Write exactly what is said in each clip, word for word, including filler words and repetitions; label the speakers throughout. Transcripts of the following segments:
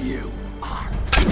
Speaker 1: You are.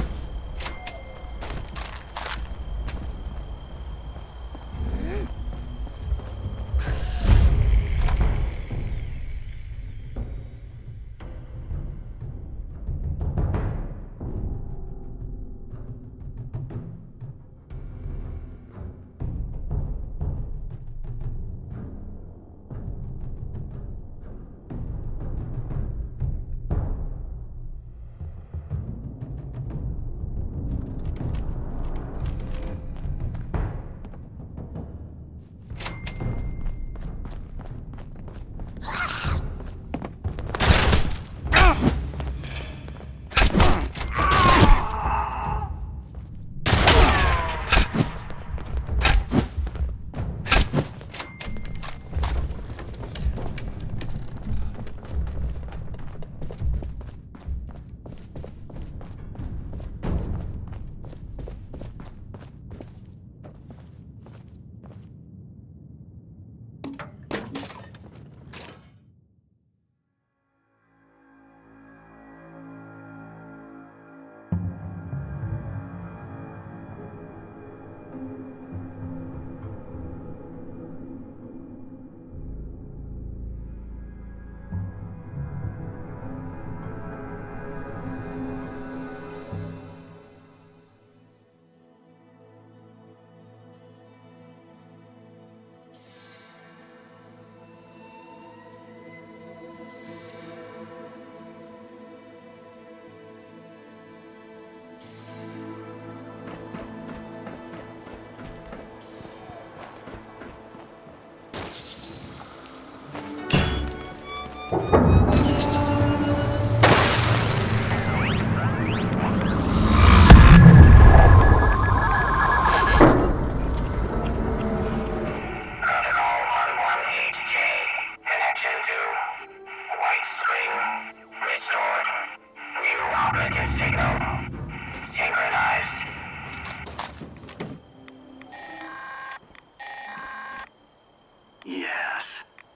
Speaker 2: Yes.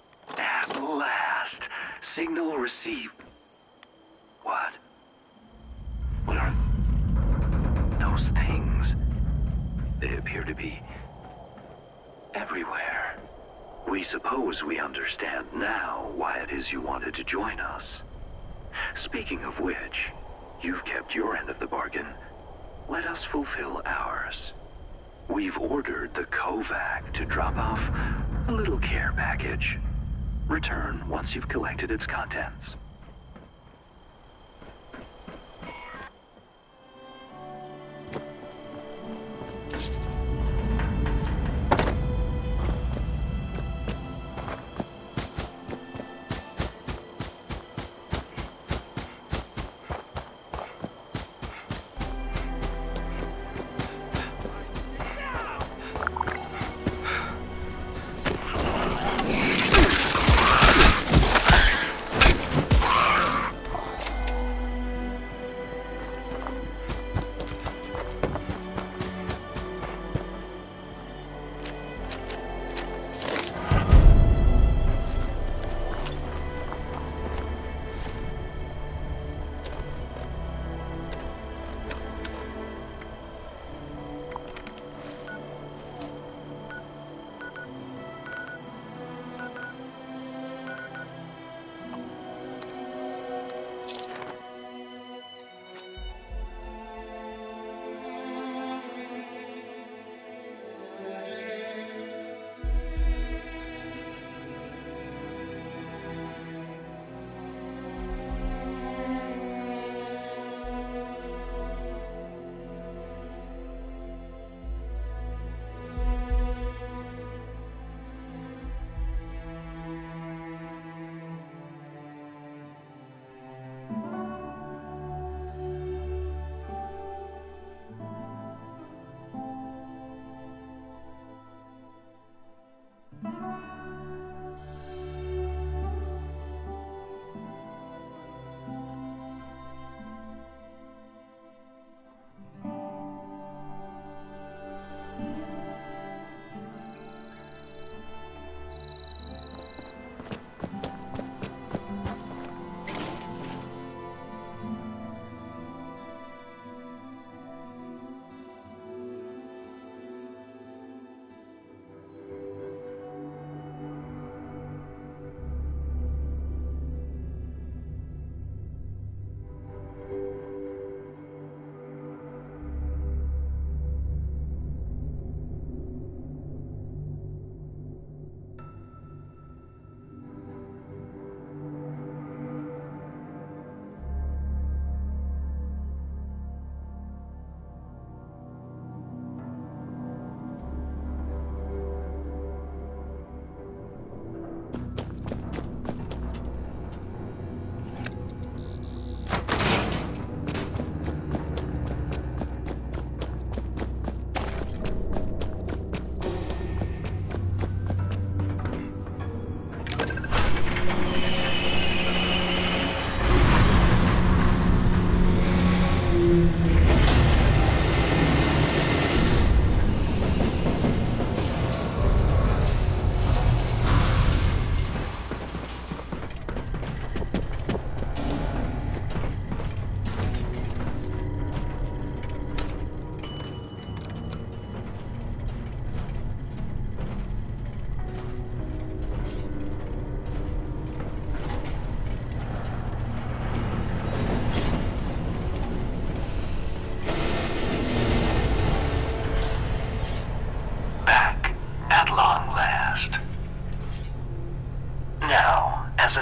Speaker 2: At last. Signal received. What? What are those things? They appear to be everywhere. We suppose we understand now why it is you wanted to join us. Speaking of which, you've kept your end of the bargain. Let us fulfill ours. We've ordered the Kovac to drop off a little care package. Return once you've collected its contents.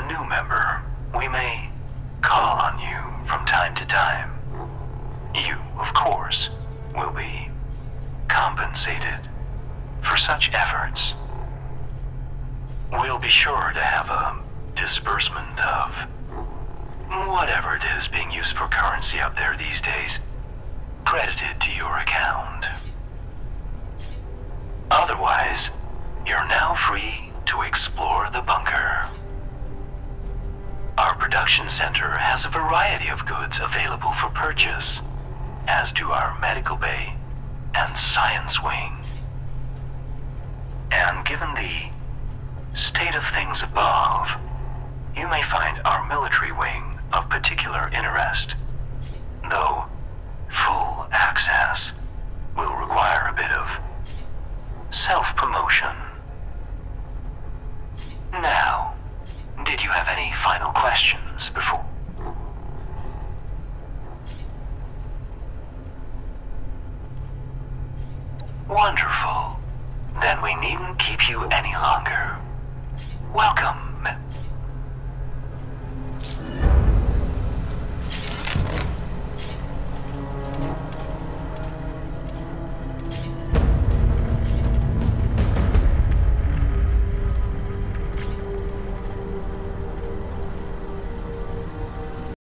Speaker 2: a new member, we may call on you from time to time. You, of course, will be compensated for such efforts. We'll be sure to have a disbursement of whatever it is being used for currency out there these days credited to your account. Otherwise, you're now free to explore the bunker. Our production center has a variety of goods available for purchase, as do our medical bay and science wing. And given the state of things above, you may find our military wing of particular interest, though full access will require a bit of self-promotion. Now, did you have any final questions before? Wonderful. Then we needn't keep you any longer. Welcome